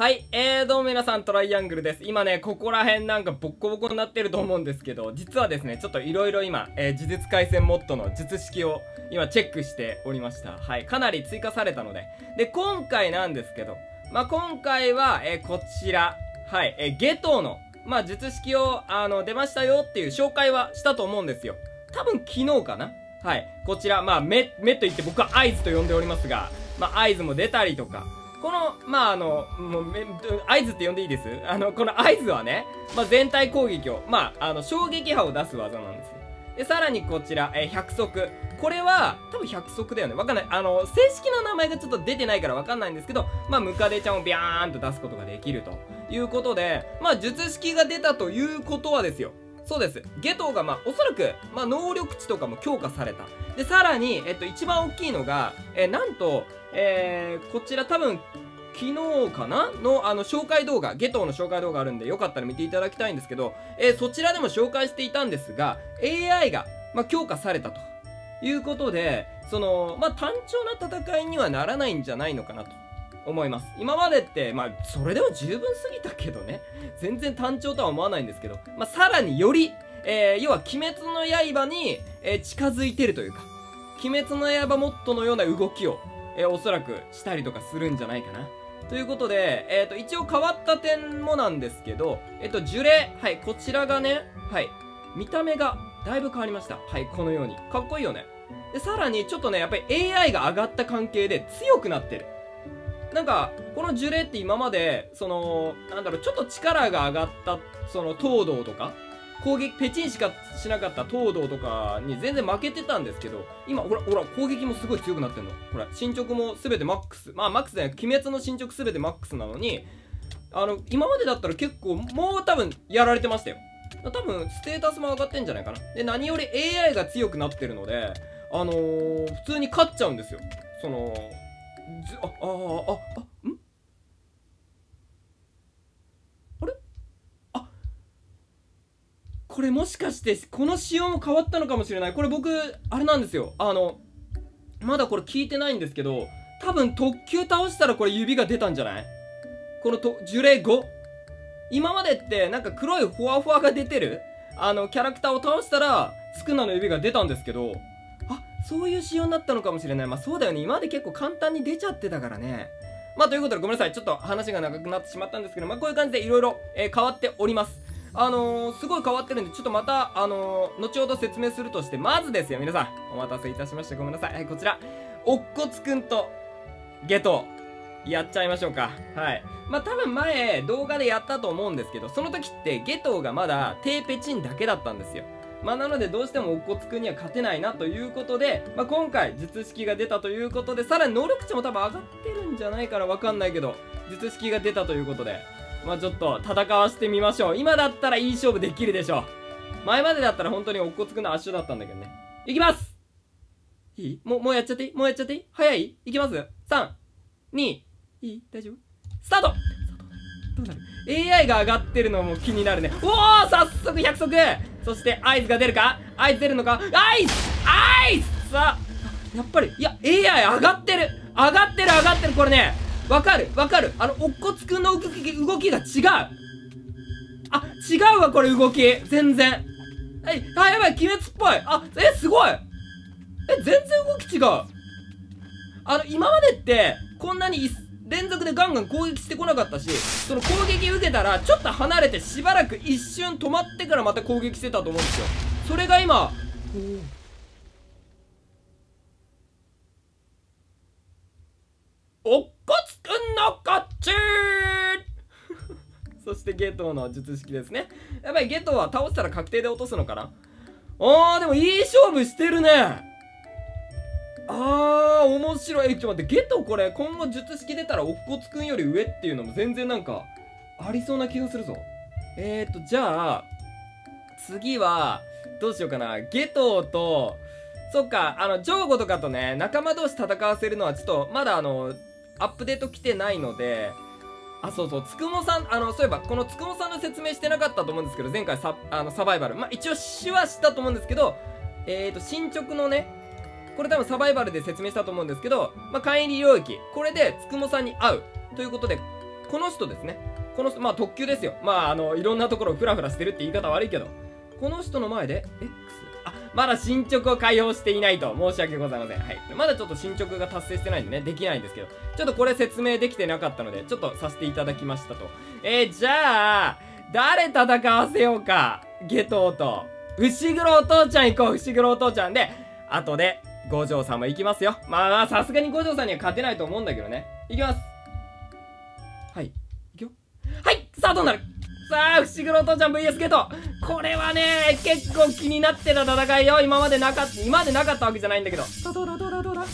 はい、どうも皆さん、トライアングルです。今ね、ここら辺なんかボッコボコになってると思うんですけど、実はですね、ちょっといろいろ今、呪術廻戦モッドの術式を今チェックしておりました。はい、かなり追加されたので。で、今回なんですけど、今回は、こちら、はい、ゲトの、術式を、出ましたよっていう紹介はしたと思うんですよ。多分昨日かな。はい、こちら、目と言って僕は合図と呼んでおりますが、合図も出たりとか、この、合図って呼んでいいです？この合図はね、全体攻撃を、衝撃波を出す技なんですよ。で、さらにこちら、百速。これは、多分百速だよね。わかんない。正式な名前がちょっと出てないからわかんないんですけど、ムカデちゃんをビャーンと出すことができるということで、術式が出たということはですよ。そうです。ゲトがおそらく、能力値とかも強化された。で、さらに、一番大きいのが、なんと、こちら多分、昨日かなの、紹介動画、ゲトの紹介動画あるんで、よかったら見ていただきたいんですけど、そちらでも紹介していたんですが、AI が、強化されたということで、単調な戦いにはならないんじゃないのかなと思います。今までって、それでも十分すぎたけどね、全然単調とは思わないんですけど、さらにより、要は、鬼滅の刃に、近づいてるというか、鬼滅の刃モッドのような動きを、おそらくしたりとかするんじゃないかな。ということで、一応変わった点もなんですけど、呪霊、はい、こちらがね、はい、見た目がだいぶ変わりました。はい、このように。かっこいいよね。で、さらにちょっとね、やっぱり AI が上がった関係で強くなってる。なんか、この呪霊って今まで、ちょっと力が上がった、東堂とか、攻撃、ペチンしかしなかった東堂とかに全然負けてたんですけど、今、ほら、攻撃もすごい強くなってんの。ほら、進捗もすべてマックス。マックスだよ。鬼滅の進捗すべてマックスなのに、今までだったら結構、もう多分、やられてましたよ。多分、ステータスも上がってんじゃないかな。で、何より AI が強くなってるので、普通に勝っちゃうんですよ。んこれもしかして、この仕様も変わったのかもしれない。これ僕、あれなんですよ。まだこれ聞いてないんですけど、多分特級倒したらこれ指が出たんじゃない？この呪霊 5？ 今までってなんか黒いフワフワが出てるキャラクターを倒したら、スクナの指が出たんですけど、そういう仕様になったのかもしれない。そうだよね。今まで結構簡単に出ちゃってたからね。ということでごめんなさい。ちょっと話が長くなってしまったんですけど、こういう感じでいろいろ変わっております。すごい変わってるんで、ちょっとまた、後ほど説明するとして、まずですよ、皆さん。お待たせいたしました。ごめんなさい。はい、こちら。乙骨くんと、ゲト、やっちゃいましょうか。はい。多分前、動画でやったと思うんですけど、その時って、ゲトがまだ、低ペチンだけだったんですよ。なので、どうしても乙骨くんには勝てないなということで、今回、術式が出たということで、さらに能力値も多分上がってるんじゃないかな、わかんないけど、術式が出たということで、ちょっと戦わせてみましょう。今だったらいい勝負できるでしょう。前までだったら本当に乙骨くんの圧勝だったんだけどね。いきます。いい？もうやっちゃっていい？もうやっちゃっていい？早い？いきます？ 3、2、いい？大丈夫？スタート！どうなる？ AI が上がってるのも気になるね。おー！早速100速！そして合図が出るか？合図出るのか？合図さあ、やっぱり、いや、AI 上がってる！上がってるこれね。わかる乙骨くんの動きが違う。違うわ、これ動き。全然。やばい、鬼滅っぽい。すごい。全然動き違う。今までって、こんなに連続でガンガン攻撃してこなかったし、その攻撃受けたら、ちょっと離れてしばらく一瞬止まってからまた攻撃してたと思うんですよ。それが今、乙骨くんの勝ちそしてゲトの術式ですね。やっぱりゲトは倒したら確定で落とすのかな。でもいい勝負してるね。面白い。ちょっと待って、ゲトこれ今後術式出たら乙骨くんより上っていうのも全然なんかありそうな気がするぞ。じゃあ次はどうしようかな。ゲトと、そっか、ジョーゴとかとね、仲間同士戦わせるのはちょっとまだアップデート来てないので、そうそう、つくもさん、そういえば、このつくもさんの説明してなかったと思うんですけど、前回サバイバル。一応、手話したと思うんですけど、進捗のね、これ多分サバイバルで説明したと思うんですけど、会員領域。これで、つくもさんに会う。ということで、 この人ですね。この人、まあ特急ですよ。まあいろんなところをフラフラしてるって言い方悪いけど、この人の前で X、まだ進捗を開放していないと申し訳ございません。はい。まだちょっと進捗が達成してないんでね、できないんですけど、ちょっとこれ説明できてなかったので、ちょっとさせていただきましたと。じゃあ、誰戦わせようか。ゲトウと。伏黒お父ちゃん行こう、伏黒お父ちゃんで、後で、五条さんも行きますよ。まあ、さすがに五条さんには勝てないと思うんだけどね。行きます。はい。行くよ。はい、さあどうなる。さあ、伏黒お父ちゃん VS ゲト。これはね、結構気になってた戦いよ。今までなかったわけじゃないんだけど。どうだ。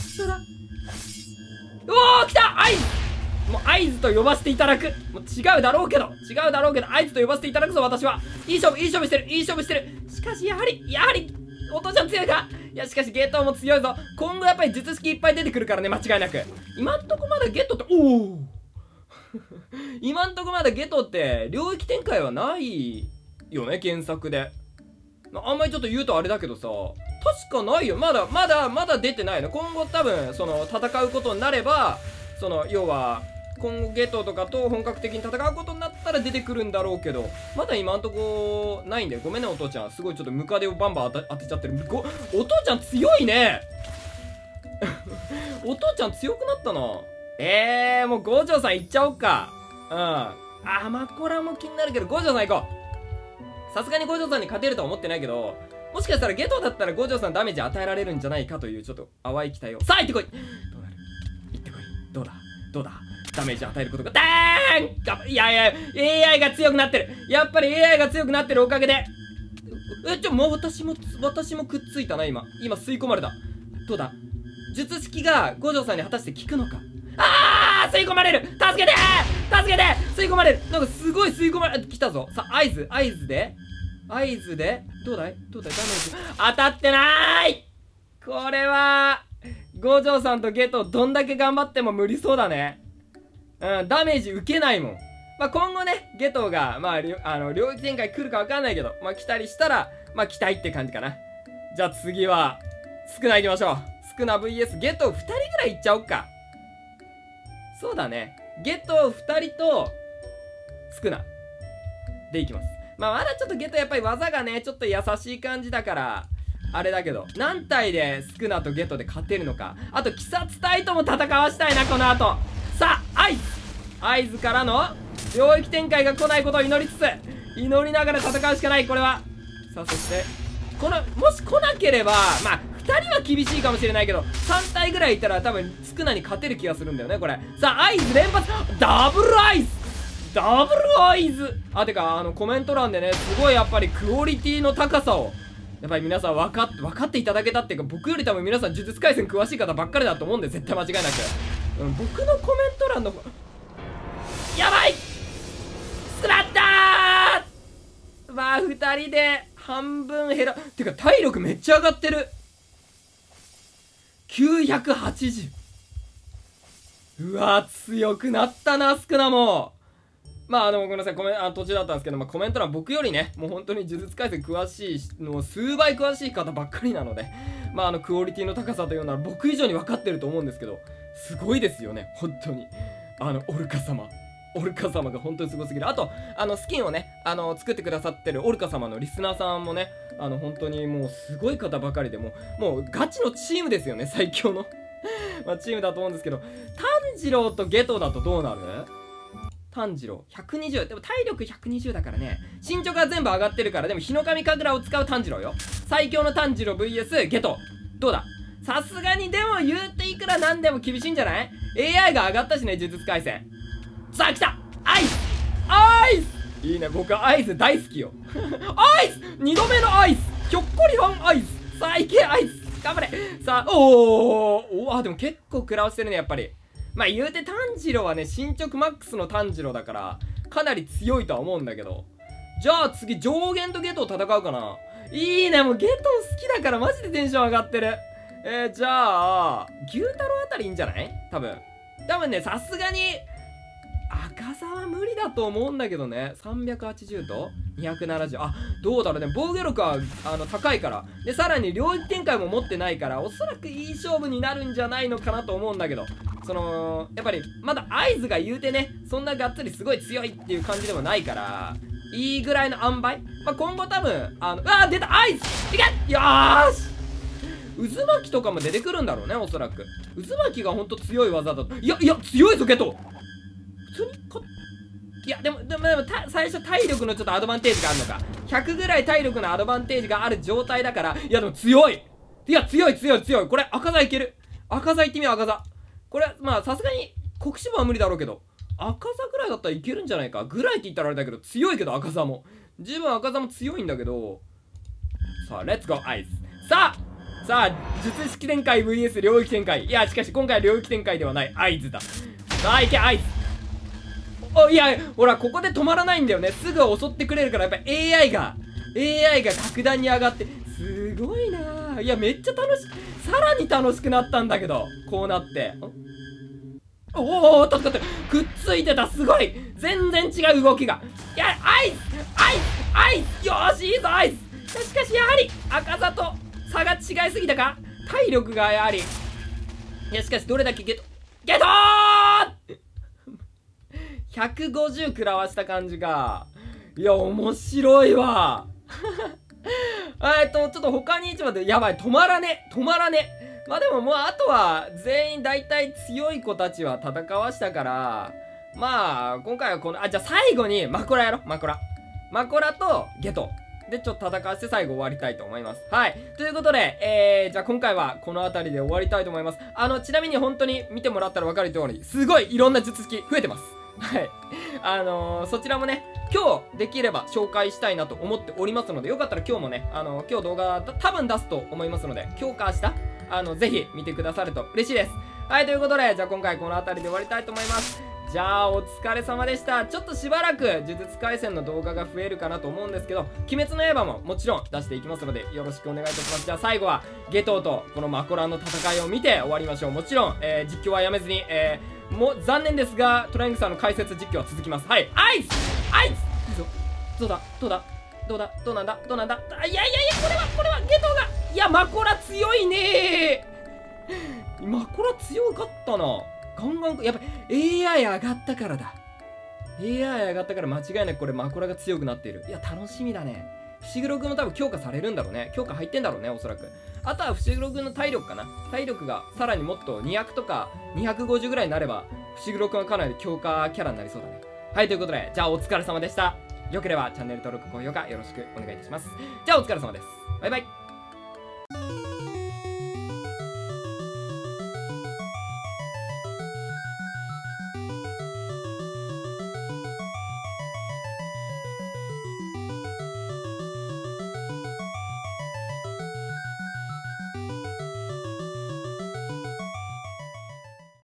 うおー、来た合図。もう合図と呼ばせていただく。もう違うだろうけど、合図と呼ばせていただくぞ、私は。いい勝負してる。しかし、やはり、お父ちゃん強いか。いや、しかし、ゲトも強いぞ。今後やっぱり術式いっぱい出てくるからね、間違いなく。今んとこまだゲトって、おお今んとこまだゲトって領域展開はないよね、原作で。あんまりちょっと言うとあれだけどさ、確かないよ。まだ出てないの。今後多分その戦うことになれば、その要は今後ゲトとかと本格的に戦うことになったら出てくるんだろうけど、まだ今んとこないんだよ。ごめんねお父ちゃん、すごいちょっとムカデをバンバン当てちゃってる。お父ちゃん強いねお父ちゃん強くなったな。もう五条さん行っちゃおうか。マコラも気になるけど、五条さん行こう。さすがに五条さんに勝てるとは思ってないけど、もしかしたらゲトだったら五条さんダメージ与えられるんじゃないかというちょっと淡い期待を。さあ行ってこい。どうなる。行ってこい。どうだダメージ与えることが。いや AI が強くなってる。やっぱり AI が強くなってるおかげで。もう私もくっついたな。今吸い込まれた。どうだ術式が五条さんに果たして効くのか。吸い込まれる。助けて吸い込まれる。なんかすごい吸い込まれ、来たぞ。さあ、合図でどうだいダメージ当たってなーい。これは五条さんとゲトどんだけ頑張っても無理そうだね。ダメージ受けないもん。今後ね、ゲトが領域展開来るか分かんないけど、来たりしたら期待って感じかな。じゃあ次はスクナ行きましょう。スクナ VS ゲト2人ぐらいいっちゃおっか。そうだね。ゲト2人とスクナでいきます。まだちょっとゲトやっぱり技がねちょっと優しい感じだからあれだけど、何体でスクナとゲトで勝てるのか。あと鬼殺隊とも戦わしたいな、この後。さあ合図からの領域展開が来ないことを祈りつつ、祈りながら戦うしかない。これはさあ、そしてもし来なければ2人は厳しいかもしれないけど、3体ぐらいいたら多分スクナに勝てる気がするんだよね、これ。さあ、合図連発。ダブル合図。てかコメント欄でね、すごいやっぱりクオリティの高さをやっぱり皆さん分かっていただけたっていうか、僕より多分皆さん呪術廻戦詳しい方ばっかりだと思うんで、絶対間違いなく。僕のコメント欄のやばいスクラッター2人で半分減ら、てか体力めっちゃ上がってる。980。うわ強くなったな、スクナも。ごめんなさい、途中だったんですけど、コメント欄僕よりね、もう本当に呪術廻戦詳しいの数倍詳しい方ばっかりなので、クオリティの高さというのは僕以上に分かってると思うんですけど、すごいですよね、本当に。オルカ様が本当にすごすぎる。あとスキンをね作ってくださってるオルカ様のリスナーさんもね、本当にもうすごい方ばかりで、もうガチのチームですよね、最強のチームだと思うんですけど、炭治郎とゲトだとどうなる？炭治郎120、でも体力120だからね、身長が全部上がってるから。でも日の神神楽を使う炭治郎よ。最強の炭治郎 VS ゲト、どうだ。さすがにでも言うていくらなんでも厳しいんじゃない？ AI が上がったしね、呪術廻戦。さあ来た、アイスいいね、僕アイス大好きよアイス2度目のアイス、ひょっこりはんアイス、さあいけアイス、頑張れ。さあでも結構食らわせてるね、やっぱり。言うて炭治郎はね、進捗マックスの炭治郎だからかなり強いとは思うんだけど、じゃあ次上限とゲトを戦うかな。いいね、もうゲト好きだからマジでテンション上がってる。じゃあ牛太郎あたりいいんじゃない？多分ね、さすがに赤座は無理だと思うんだけどね。380と270。あ、どうだろうね。防御力は高いから。で、さらに領域展開も持ってないから、おそらくいい勝負になるんじゃないのかなと思うんだけど、やっぱりまだ合図が言うてね、そんながっつりすごい強いっていう感じでもないから、いいぐらいの塩梅。まあ、今後多分出た合図いけよーし、渦巻きとかも出てくるんだろうね、おそらく。渦巻きがほんと強い技だと。いや強いぞゲト。普通にいやでも最初体力のちょっとアドバンテージがあるのか。100ぐらい体力のアドバンテージがある状態だから、いやでも強い。いや強い。これ赤座いける。赤座いってみよう。赤座これまあさすがに国士部は無理だろうけど、赤座ぐらいだったらいけるんじゃないか。ぐらいって言ったらあれだけど、強いけど赤座も十分赤座も強いんだけど。さあレッツゴーアイズ。さあ術式展開 vs 領域展開。いやしかし今回は領域展開ではない合図だ。さあいけ合図。いやほらここで止まらないんだよね。すぐ襲ってくれるから、やっぱり AI が格段に上がってすごいなぁ。いやめっちゃ楽しい。さらに楽しくなったんだけど、こうなっておお、くっついてた。すごい全然違う動きが。いやアイスよーしいいぞアイス。しかしやはり赤座と差が違いすぎたか。体力がやはり。いやしかしどれだけゲトー150食らわした感じが。いや面白いわちょっと他に1番でやばい。止まらね。まあでももうあとは全員大体強い子たちは戦わしたから、まあ今回はこのじゃあ最後にマコラやろ。マコラとゲトでちょっと戦わせて最後終わりたいと思います。はい。ということで、じゃあ今回はこの辺りで終わりたいと思います。ちなみに本当に見てもらったら分かる通り、すごいいろんな術式増えてます。はい。そちらもね、今日できれば紹介したいなと思っておりますので、よかったら今日もね、今日動画多分出すと思いますので、今日か明日、ぜひ見てくださると嬉しいです。はい、ということで、じゃあ今回この辺りで終わりたいと思います。じゃあお疲れ様でした。ちょっとしばらく呪術廻戦の動画が増えるかなと思うんですけど、鬼滅の刃ももちろん出していきますのでよろしくお願いいたします。じゃあ最後はゲトウとこのマコラの戦いを見て終わりましょう。もちろん、実況はやめずに、もう残念ですがトライングさんの解説実況は続きます。はい、アイスいいぞ。どうなんだいやこれはゲトウが、いやマコラ強いねー。マコラ強かったな。ガンガンやっぱ AI 上がったからだ。 AI 上がったから間違いなくこれマコラが強くなっている。いや楽しみだね。伏黒くんも多分強化されるんだろうね。強化入ってんだろうね、おそらく。あとは伏黒くんの体力かな。体力がさらにもっと200とか250ぐらいになれば伏黒くんはかなり強化キャラになりそうだね。はい、ということでじゃあお疲れ様でした。よければチャンネル登録高評価よろしくお願いいたします。じゃあお疲れ様です。バイバイ。